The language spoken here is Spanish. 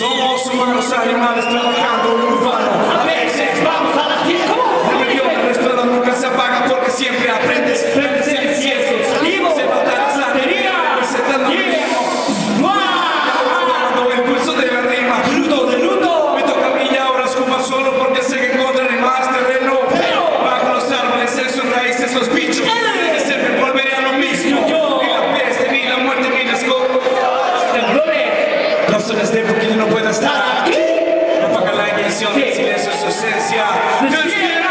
Somos humanos animales trabajando en urbano. A veces vamos a la tierra. El resto nunca se apaga porque siempre aprendes. Aprendes en ciencias. Se nota la santería. Presentando mi ritmo. Tomando el pulso de la rima. Luto de luto. Me toca a mí ahora escupar solo porque sé que encontraré más terreno. Pero bajo los árboles, en sus raíces, los bichos. Que siempre volveré a lo mismo. Ni la peste, ni la muerte, ni las razones de por qué yo no puedo estar aquí. No paga la intención, el silencio es su esencia. Despierta.